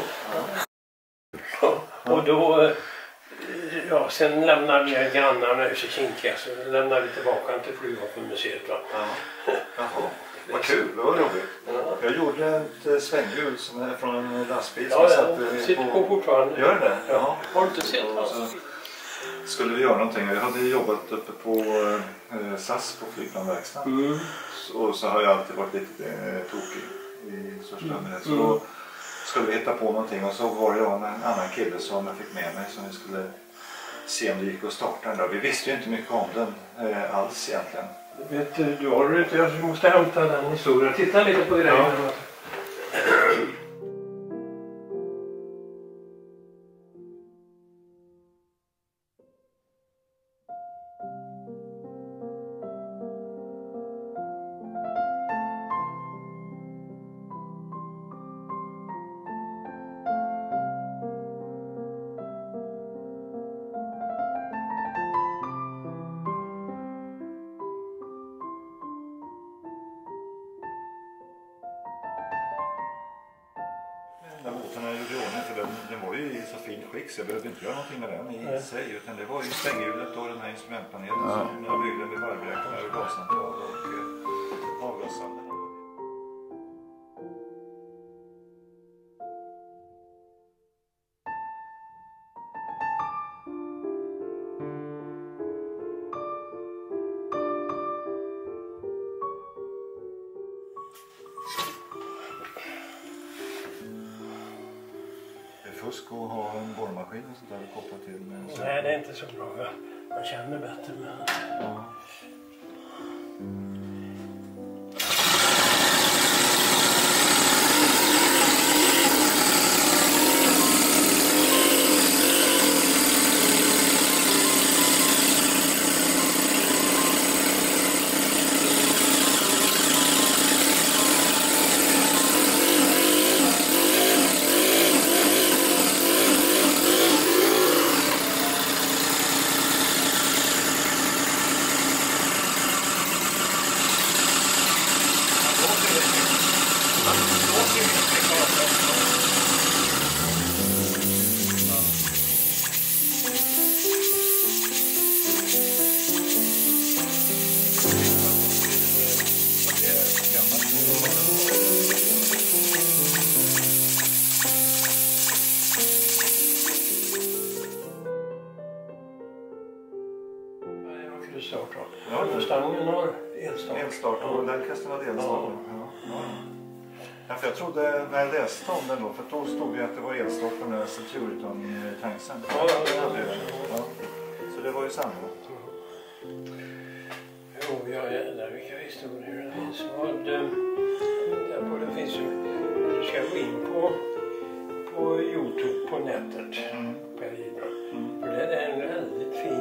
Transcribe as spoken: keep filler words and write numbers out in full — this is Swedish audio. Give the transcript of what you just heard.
Ja. Och då, ja, sen lämnade jag grannarna huset kinkiga, så lämnade vi tillbaka till Flygvapenmuseet. Va? Ja. Jaha. Vad kul, det var roligt. Ja. Jag gjorde ett svänghjul som är från en lastbil som ja, satt ja, sitter på, på fortfarande. Gör det? Ja. Har du inte sett det? Skulle vi göra någonting. Jag hade jobbat uppe på eh, S A S på flygplanverkstan. Mm. Och så har jag alltid varit lite eh, tokig i största allmänhet. Mm. Så då skulle vi hitta på någonting och så var det en annan kille som jag fick med mig som vi skulle se om det gick att starta den där. Vi visste ju inte mycket om den eh, alls egentligen. Vet du, du har det inte, jag måste hämta den historien. Titta lite på grejen. Ja. Den båten jag gjorde i ordning, för den, den var ju i så fin skick så jag behövde inte göra någonting med den i Nej. sig, utan det var ju svänghjulet och den här instrumentpanelen ja. som jag byggde vid varvräknar och gascentral och eh, avgashallen. Fusk att ha en borrmaskin och sånt där kopplat till. Med Nej, det är inte så bra. Jag känner bättre med det. Ja. Ja, stangen har elstart. Elstart och den kastar hade elstart. Ja. Ja. Ja, för jag trodde när jag läste om den då, för då stod det att det var elstart på den här Centurion-tanksen. Ja, ja, ja, ja. Så det var ju samma. Jo, ja, jävlar vilka historier det finns. Det finns ju, du ska gå in på, på YouTube på nätet, mm. Per Gidra. Mm. För det är en väldigt fin